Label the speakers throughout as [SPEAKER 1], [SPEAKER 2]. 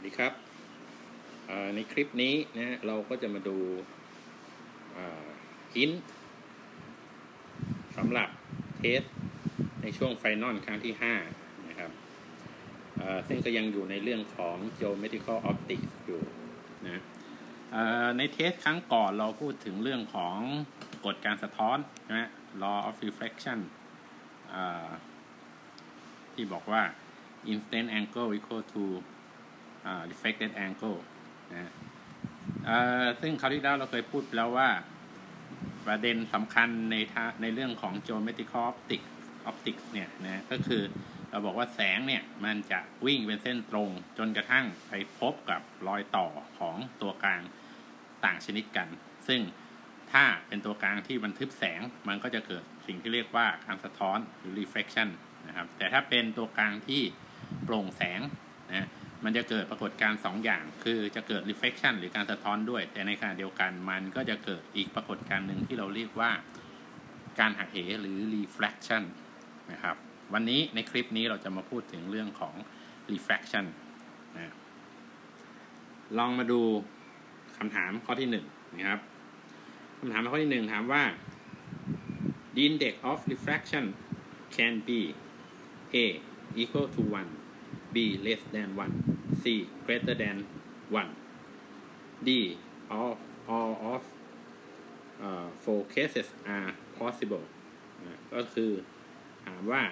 [SPEAKER 1] ดีครับในคลิปนี้นะเราก็จะมาดูฮินต์สำหรับเทสในช่วงไฟนอลครั้งที่5นะครับซึ่งก็ยังอยู่ในเรื่องของ geometrical optics อยู่นะในเทสครั้งก่อนเราพูดถึงเรื่องของกฎการสะท้อนนะ law of reflection ที่บอกว่า incident angle equal to reflected angle นะซึ่งคราวที่แล้วเราเคยพูดแล้วว่าประเด็นสำคัญในเรื่องของ geometrical optics เนี่ยนะก็คือเราบอกว่าแสงเนี่ยมันจะวิ่งเป็นเส้นตรงจนกระทั่งไปพบกับรอยต่อของตัวกลางต่างชนิดกันซึ่งถ้าเป็นตัวกลางที่บันทึบแสงมันก็จะเกิดสิ่งที่เรียกว่าการสะท้อนหรือ reflection นะครับแต่ถ้าเป็นตัวกลางที่โปร่งแสงนะมันจะเกิดปรากฏการณ์2อย่างคือจะเกิด reflection หรือการสะท้อนด้วยแต่ในขณะเดียวกันมันก็จะเกิดอีกปรากฏการณ์หนึ่งที่เราเรียกว่าการหักเหหรือ refraction นะครับวันนี้ในคลิปนี้เราจะมาพูดถึงเรื่องของ refraction นะลองมาดูคำถามข้อที่1นะครับคำถามข้อที่1ถามว่า the index of refraction can be a equal to 1 b less than 1 c greater than 1 d all of 4 cases are possible ก็คือถามว่า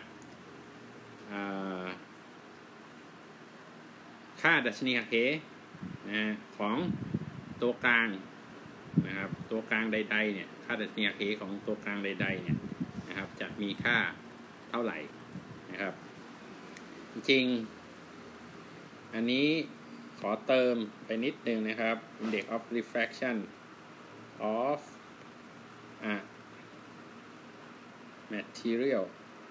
[SPEAKER 1] ค่าดัชนีหักเหของตัวกลางนะครับตัวกลางใดๆเนี่ยค่าดัชนีหักเหของตัวกลางใดๆเนี่ยนะครับจะมีค่าเท่าไหร่นะครับจริงๆอันนี้ขอเติมไปนิดนึงนะครับ index of refraction of material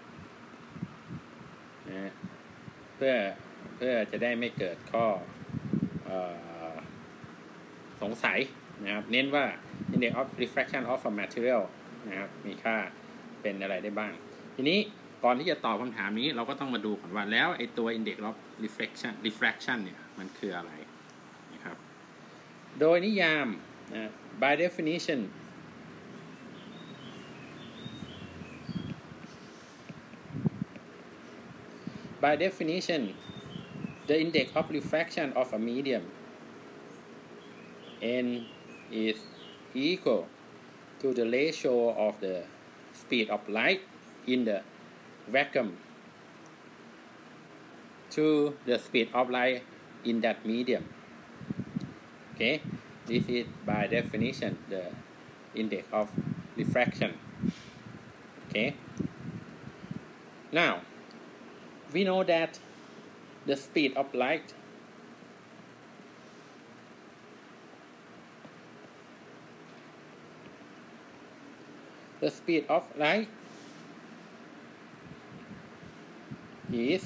[SPEAKER 1] นะเพื่อจะได้ไม่เกิดข้อสงสัยนะครับเน้นว่า index of refraction of a material นะครับมีค่าเป็นอะไรได้บ้างทีนี้ก่อนที่จะตอบคำถามนี้เราก็ต้องมาดูก่อนว่าแล้วไอ้ตัว index of refraction เนี่ยมันคืออะไรนะครับโดยนิยามby definition the index of refraction of a medium n is equal to the ratio of the speed of light in the vacuum to the speed of light in that medium. Okay, this is by definition the index of refraction. Okay, now we know that the speed of light is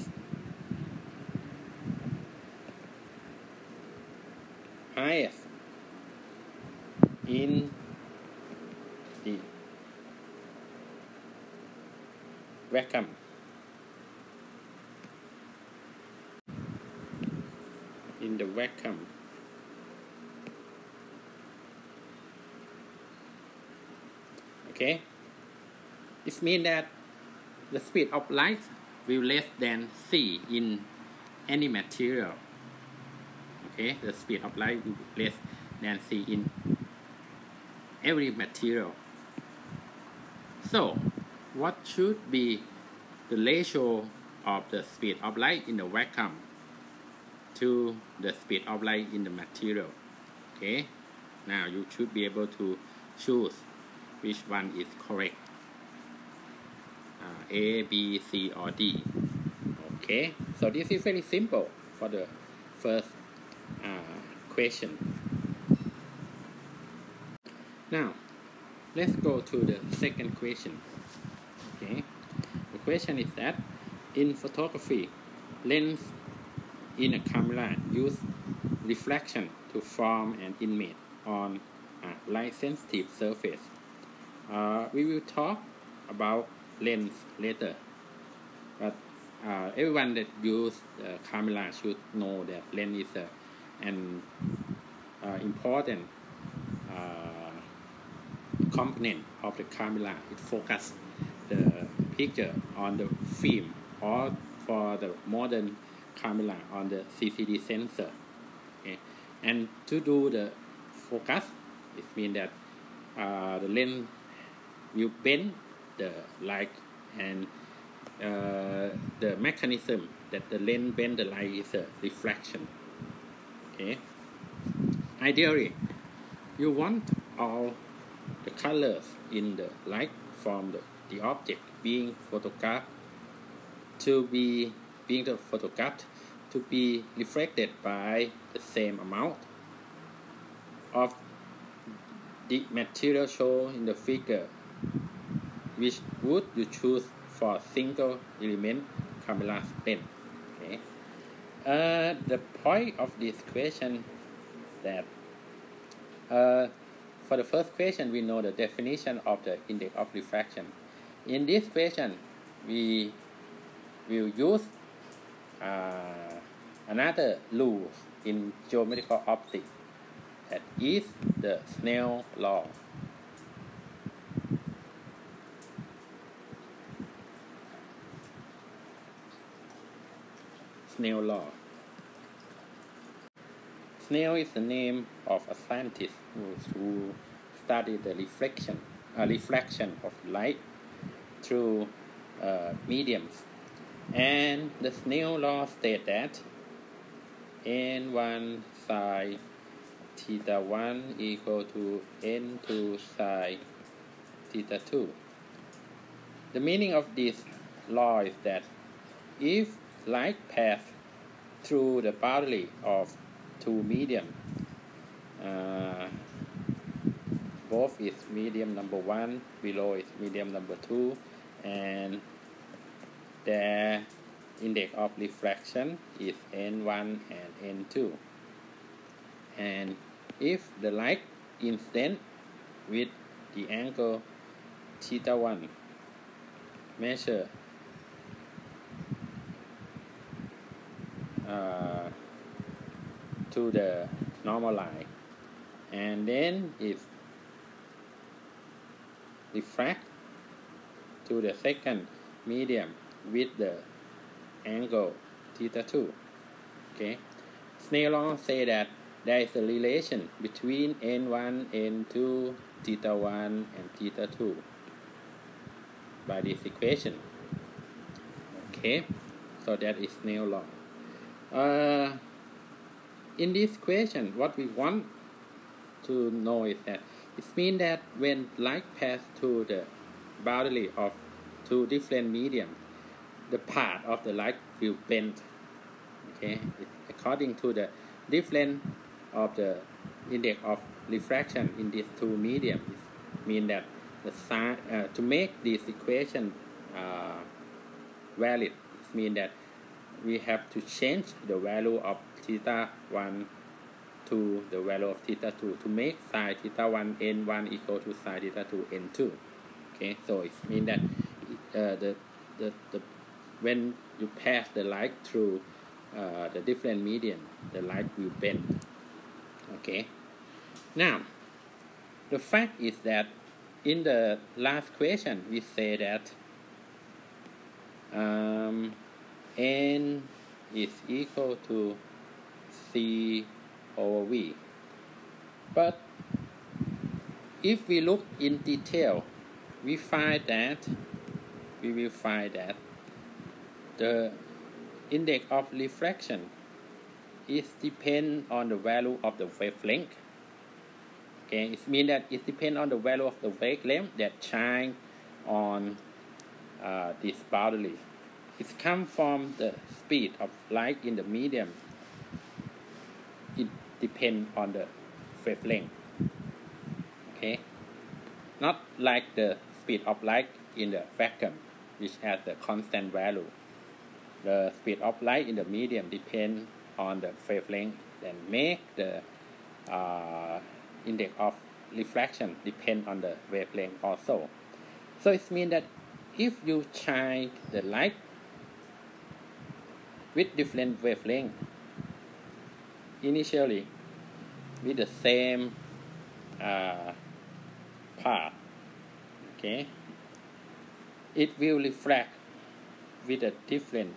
[SPEAKER 1] highest in the vacuum. Okay, it means that the speed of light will less than c in any material. Okay, the speed of light will be less than c in every material. So, what should be the ratio of the speed of light in the vacuum to the speed of light in the material? Okay, now you should be able to choose which one is correct. A, B, C, or D. Okay, so this is very simple for the first question. Now, let's go to the second question. Okay, the question is that in photography, lens in a camera use reflection to form an image on a light-sensitive surface. We will talk about lens later, but everyone that use camera should know that lens is a and important component of the camera. It focuses the picture on the film, or for the modern camera on the CCD sensor. Okay. And to do the focus, it means that the lens will bend the light, and the mechanism that the lens bend the light is a reflection. Okay. Ideally, you want all the colors in the light from the object being photographed to be reflected by the same amount of the material shown in the figure. Which would you choose for single element camera lens? Okay. The point of this question that for the first question, we know the definition of the index of refraction. In this question, we will use another rule in geometrical optics, that is the Snell law. Snell law. Snell is the name of a scientist who studied the reflection of light through mediums. And the Snell law states that n1 psi theta 1 equal to n2 psi theta 2. The meaning of this law is that if light pass through the boundary of two medium, both is medium number 1, below is medium number 2, and their index of refraction is n1 and n2. And if the light incident with the angle theta 1 measure to the normal line, and then it refract to the second medium with the angle theta 2. Okay. Snell law say that there is a relation between n1, n2, theta 1 and theta 2 by this equation. Okay, so that is Snell law. In this question, what we want to know is that it means that when light pass through the boundary of two different mediums, the path of the light will bend. Okay, according to the difference of the index of refraction in these two mediums, it means that the sine, to make this equation valid, it means that we have to change the value of theta 1 to the value of theta 2 to make sine theta 1 n1 equal to sine theta 2 n2. Okay, so it means that when you pass the light through the different medium, the light will bend. Okay. Now, the fact is that in the last question we say that n is equal to c over v. But if we look in detail, we will find that the index of refraction is depend on the value of the wavelength. Okay, it means that it depends on the value of the wavelength that shine on this boundary. It comes from the speed of light in the medium. It depends on the wavelength. Okay, not like the speed of light in the vacuum, which has the constant value. The speed of light in the medium depends on the wavelength, and make the index of refraction depend on the wavelength also. So it means that if you shine the light with different wavelength initially with the same path, okay, it will refract with a different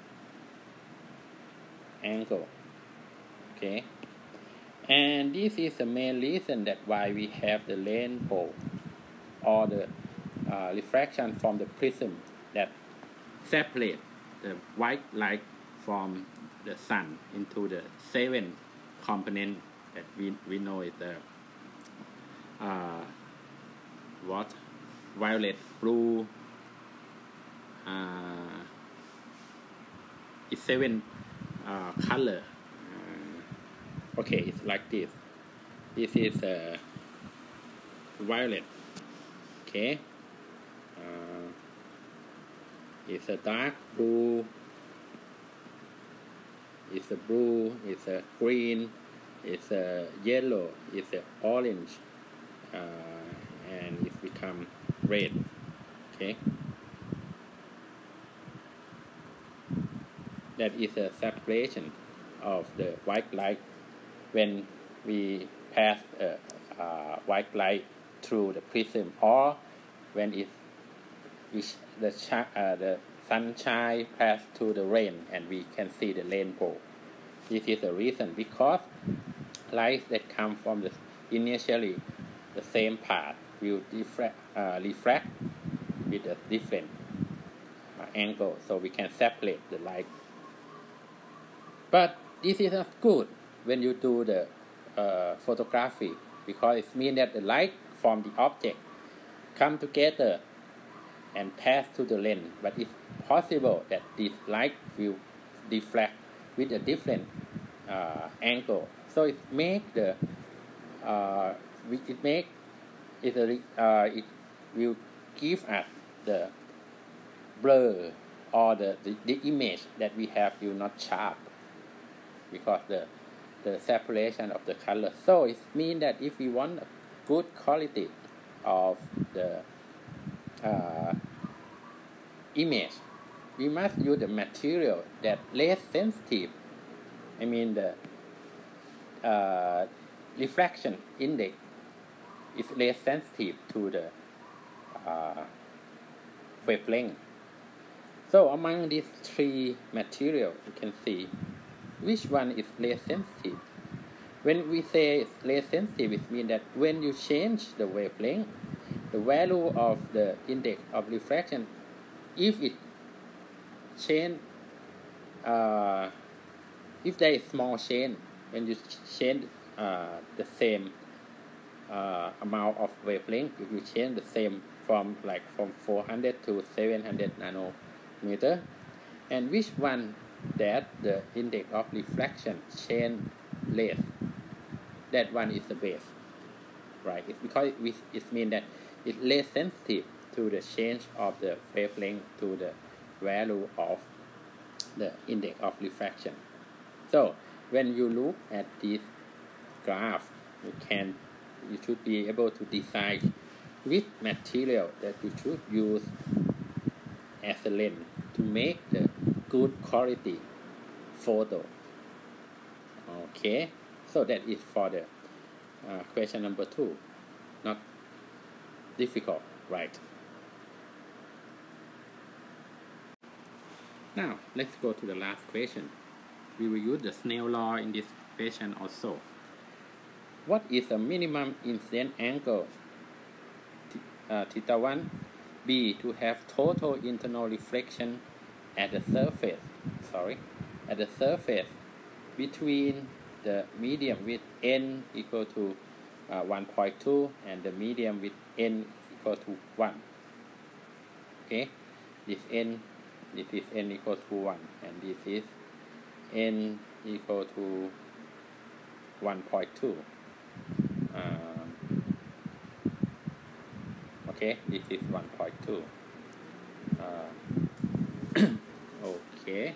[SPEAKER 1] angle, okay, and this is the main reason that why we have the rainbow or the refraction from the prism that separate the white light from the sun into the 7 component that we know is the what violet, blue, it's 7 color. Okay, it's like this. This is violet. Okay, it's a dark blue. It's a blue. It's a green. It's a yellow. It's a orange, and it become red. Okay, that is a separation of the white light when we pass white light through the prism, or when the sunshine pass through the rain and we can see the rainbow. This is the reason, because light that come from the initially the same path will refract with a different angle, so we can separate the light. But this is not good when you do the photography, because it means that the light from the object come together and pass to the lens, but it's possible that this light will deflect with a different angle. So it make the it will give us the blur, or the image that we have will not sharp, because the separation of the color. So it means that if we want a good quality of the image, we must use the material that less sensitive. I mean the refraction index is less sensitive to the wavelength. So among these 3 materials, you can see which one is less sensitive. When we say it's less sensitive, it means that when you change the wavelength, the value of the index of refraction, if it change, if there is small change, when you change the same amount of wavelength, if you change the same from 400 to 700 nanometer, and which one that the index of refraction change less, that one is the best, right? It's because it means that it's less sensitive to the change of the wavelength to the value of the index of refraction. So when you look at this graph, you should be able to decide which material that you should use as a lens to make the good quality photo. Okay, so that is for the question number 2. Not difficult, right? Now let's go to the last question. We will use the Snell law in this question also. What is the minimum incident angle theta 1 B to have total internal reflection at the surface between the medium with n equal to 1.2 and the medium with n equal to 1. Okay, this is n equal to 1, and this is n equal to 1.2. Okay, this is 1.2. Okay.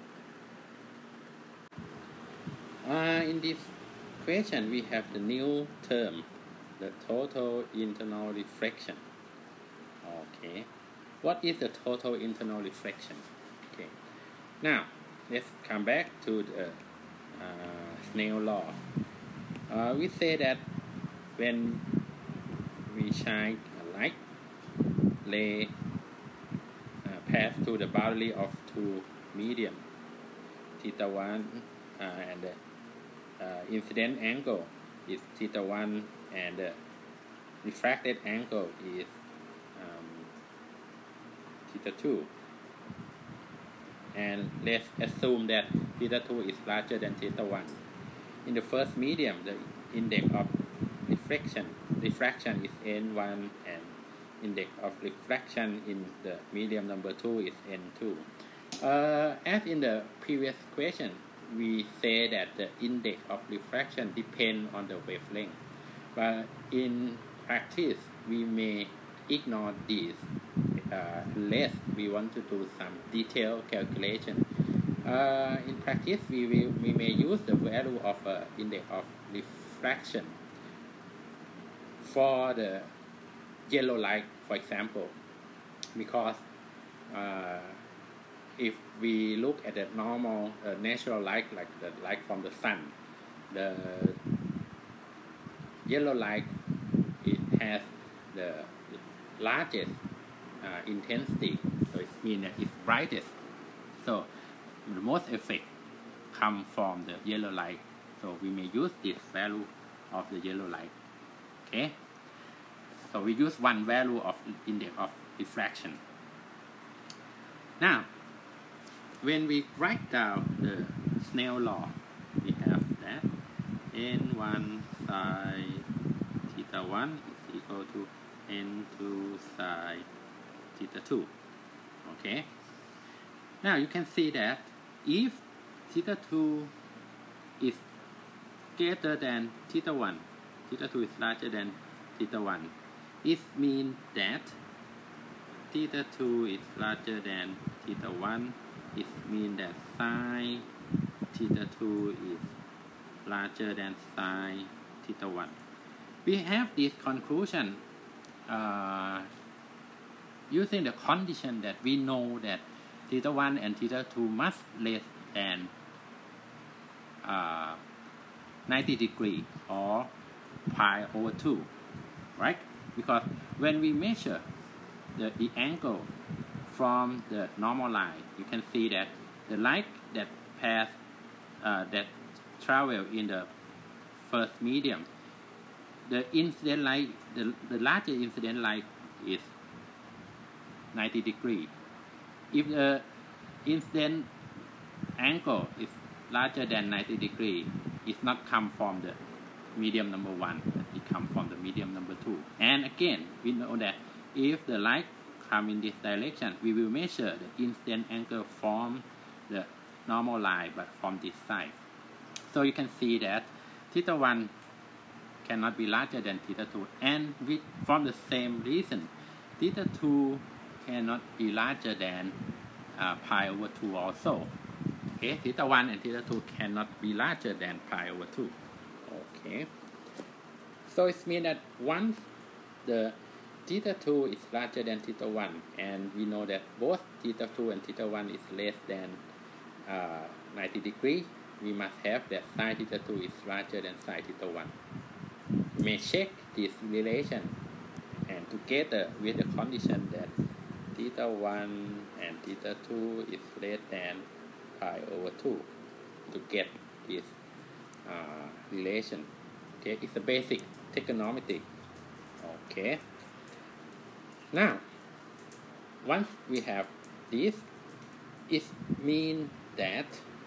[SPEAKER 1] In this question, we have the new term, the total internal reflection. Okay. What is the total internal reflection? Okay. Now, let's come back to the Snell law. We say that when we shine a light ray pass through the boundary of two medium, theta 1 and the incident angle is theta 1 and the refracted angle is theta 2. And let's assume that theta 2 is larger than theta 1. In the first medium, the index of refraction is n1 and index of refraction in the medium number 2 is n2. As in the previous question, we say that the index of refraction depends on the wavelength. But in practice, we may ignore this unless we want to do some detailed calculation. In practice, we may use the value of index of refraction for the yellow light, for example, because if we look at the normal natural light, like the light from the sun, the yellow light, it has the largest intensity, so it means that it's brightest. So the most effect come from the yellow light. So we may use this value of the yellow light. Okay. So we use one value of index of diffraction. Now, when we write down the Snell law, we have that n1 sine theta 1 is equal to n2 sine theta 2. Okay. Now you can see that if theta 2 is greater than theta 1, theta 2 is larger than theta 1, it means that theta 2 is larger than theta 1. It means that sine theta 2 is larger than sine theta 1. We have this conclusion using the condition that we know that theta 1 and theta 2 must less than 90 degrees or pi over 2, right? Because when we measure the angle from the normal line, you can see that the light that that travel in the first medium, the incident light, the larger incident light is 90 degrees. If the incident angle is larger than 90 degrees, it's not come from the medium number 1, it comes from the medium number 2. And again, we know that if the light come in this direction, we will measure the incident angle from the normal line, but from this side. So you can see that theta 1 cannot be larger than theta 2, and from the same reason, theta 2 cannot be larger than pi over 2 also. Okay, theta 1 and theta 2 cannot be larger than pi over 2. Okay, so it means that once the theta 2 is larger than theta 1, and we know that both theta 2 and theta 1 is less than 90 degrees, we must have that sine theta 2 is larger than sine theta 1. We may check this relation, and together with the condition that theta 1 and theta 2 is less than pi over 2 to get this relation. Okay, it's a basic trigonometry. Okay. Now, once we have this, it means that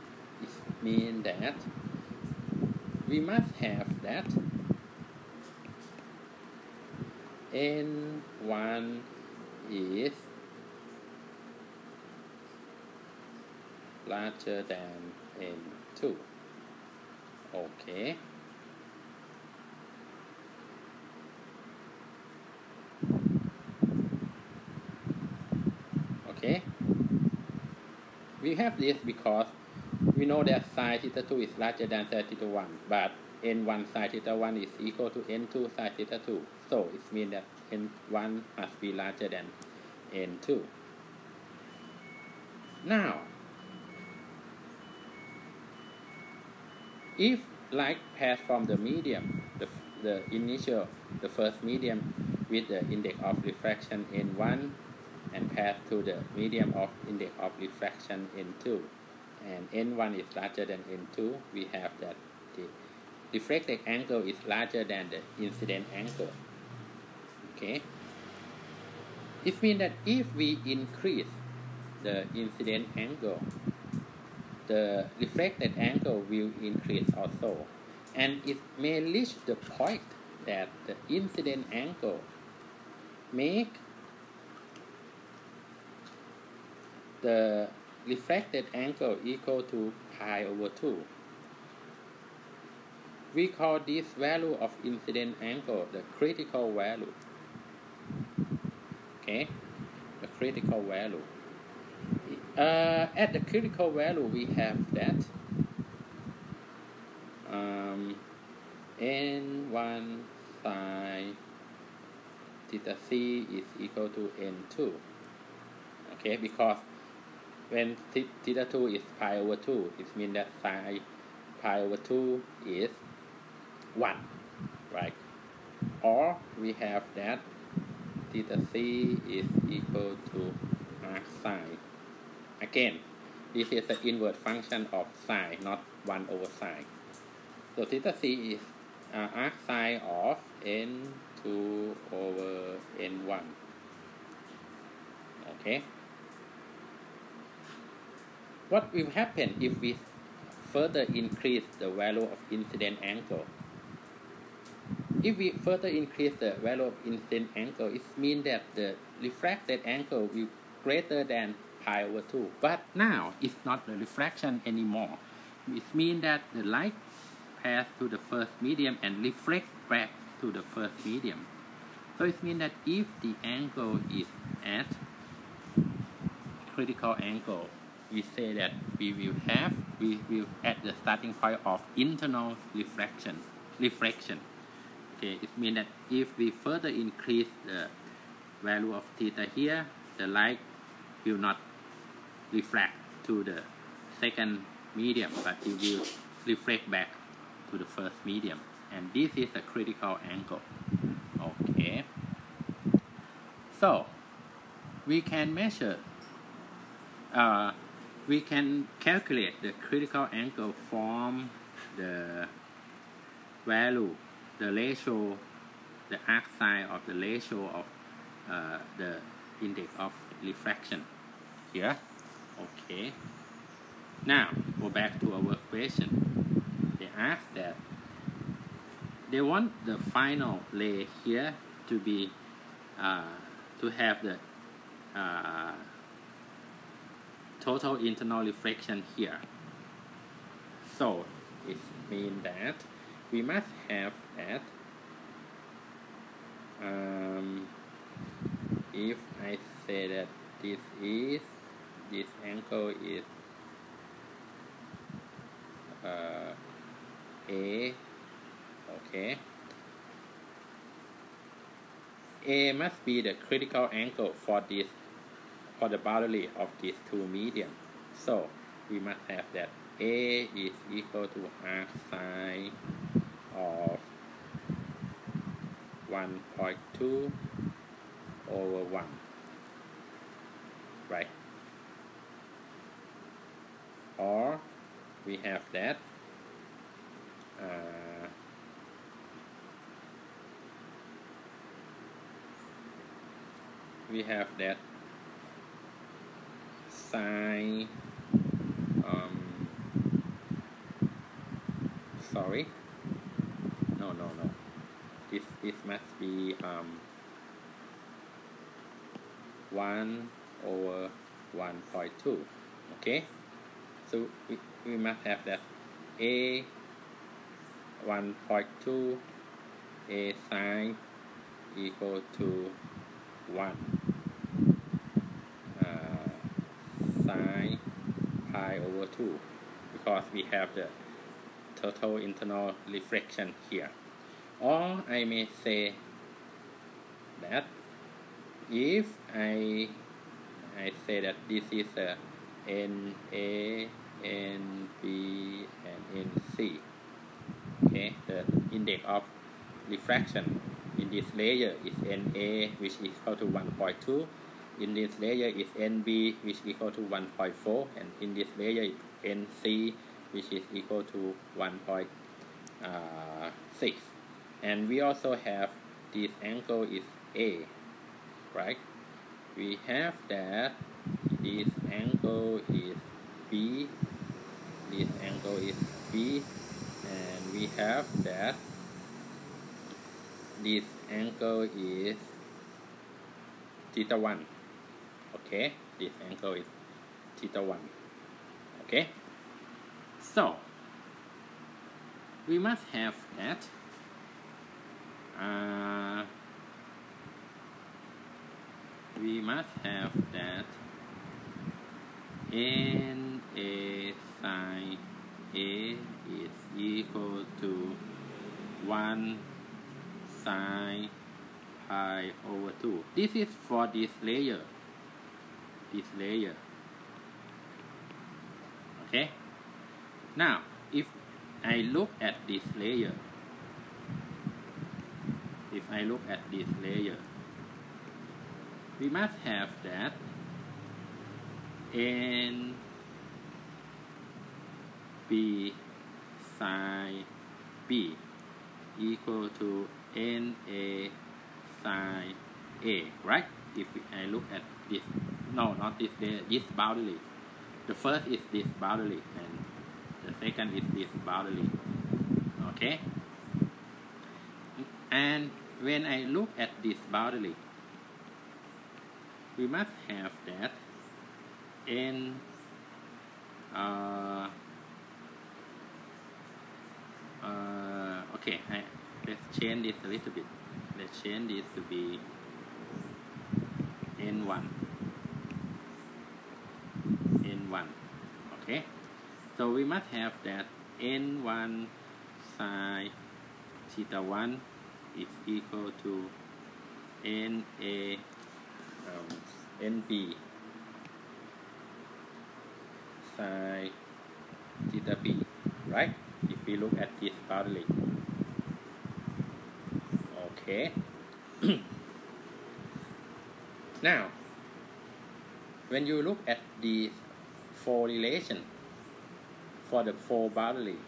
[SPEAKER 1] we must have that n1 is larger than n2. Okay. Okay. We have this because we know that sine theta 2 is larger than sine theta 1, but n1 sine theta 1 is equal to n2 sine theta 2. So it means that n1 must be larger than n2. Now, if light pass from the medium, the first medium with the index of refraction n1 and pass to the medium of index of refraction n2, and n1 is larger than n2, we have that the refracted angle is larger than the incident angle. Okay, it means that if we increase the incident angle, the reflected angle will increase also, and it may reach the point that the incident angle make the reflected angle equal to pi over 2. We call this value of incident angle the critical value. Okay, the critical value. At the critical value, we have that n1 sine theta c is equal to n2. Okay, because when theta 2 is pi over 2, it means that sine pi over 2 is 1, right? Or we have that theta c is equal to arc sine. Again, this is the inverse function of sine, not 1 over sine. So theta c is arc sine of n2 over n1. Okay. What will happen if we further increase the value of incident angle? If we further increase the value of incident angle, it means that the refracted angle will greater than pi over 2. But now it's not the refraction anymore. It means that the light pass to the first medium and reflect back to the first medium. So it means that if the angle is at critical angle, we say that we will at the starting point of internal reflection. Okay, it means that if we further increase the value of theta here, the light will not reflect to the second medium, but it will reflect back to the first medium, and this is a critical angle. Okay, so we can measure, we can calculate the critical angle from the value, the ratio, the arc sine of the ratio of the index of refraction here. Okay, now go back to our question. They ask that they want the final ray here to be to have the total internal reflection here. So it means that we must have that if I say that this angle is A, okay, A must be the critical angle for the boundary of these two mediums. So we must have that A is equal to arc sine of 1.2 over 1, right? Or we have that sine sorry, no, this must be 1 over 1.2. okay, so we must have that A 1.2 A sine equal to 1 sine pi over 2, because we have the total internal reflection here. Or I may say that if I say that this is a NA, NB, and NC, Okay, the index of refraction in this layer is NA, which is equal to 1.2. In this layer is NB, which is equal to 1.4, and in this layer is NC, which is equal to 1.6. And we also have this angle is A, right? We have that this angle is B, this angle is B, and we have that this angle is theta 1. Okay, this angle is theta 1. Okay, so we must have that NA sine A is equal to 1 sine pi over 2. This is for this layer. Okay, now if I look at this layer, we must have that NB sine B equal to NA sine A, right? If I look at this, no, not this layer, this boundary. The first is this boundary, and the second is this boundary. Okay? And when I look at this boundary, we must have that okay, let's change this a little bit. Let's change this to be N1. Okay, so we must have that N1 sine theta 1 is equal to NB sine theta B, right? If we look at this boundary. Okay. Now, when you look at the four relation for the four boundary,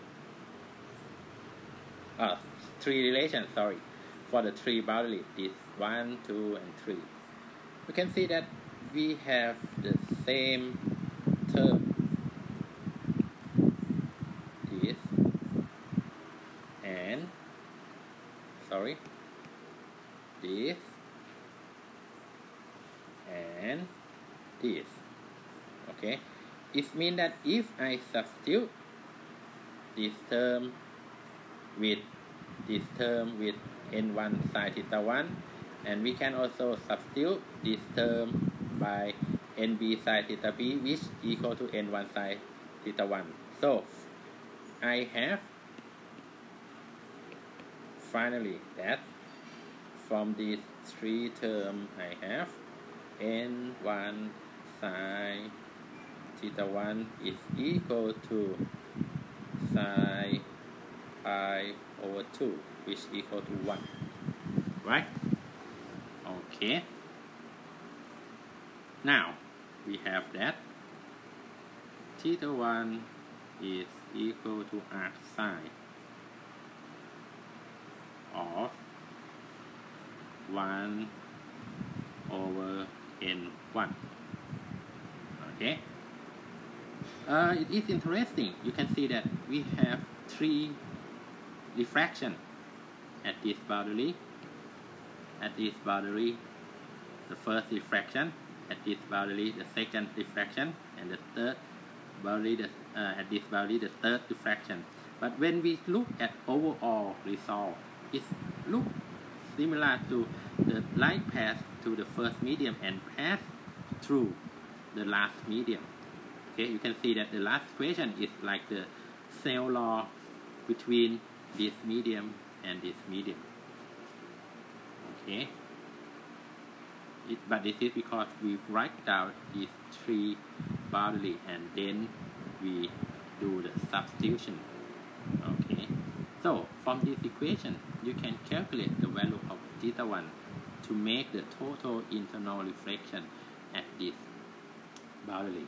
[SPEAKER 1] three relations, sorry, for the three boundary, this 1, 2, and 3, you can see that we have the same term, this and this and this. Okay, it means that if I substitute this term with N1 sine theta 1, and we can also substitute this term by NB sine theta B, which equal to N1 sine theta 1. So I have finally that from these three terms I have N1 sine theta 1 is equal to sine pi over 2, which equal to 1, right? Okay, now we have that theta 1 is equal to arc sine of 1 over N1. Okay, it is interesting. You can see that we have three diffraction at this boundary. The first diffraction at this boundary, the second diffraction, and the third boundary, at this boundary, the third diffraction. But when we look at overall result, it looks similar to the light pass to the first medium and pass through the last medium. Okay, you can see that the last equation is like the Snell law between this medium and this medium. Okay, but this is because we write down these three boundary and then we do the substitution. Okay, so So from this equation, you can calculate the value of theta 1 to make the total internal reflection at this boundary.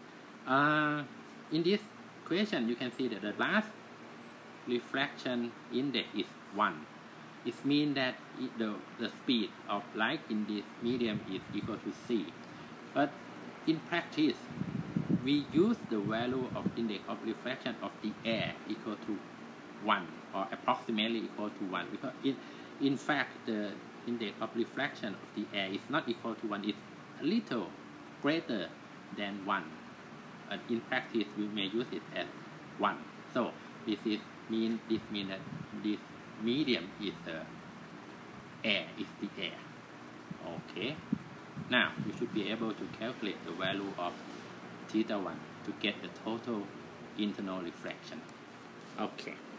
[SPEAKER 1] In this equation, you can see that the last refraction index is 1. It means that the speed of light in this medium is equal to c. But in practice, we use the value of index of refraction of the air equal to 1 or approximately equal to 1, because in fact the index of refraction of the air is not equal to 1, it's a little greater than 1. And in practice we may use it as 1. So this means that this medium is the air. Okay. Now you should be able to calculate the value of theta 1 to get the total internal reflection. Okay.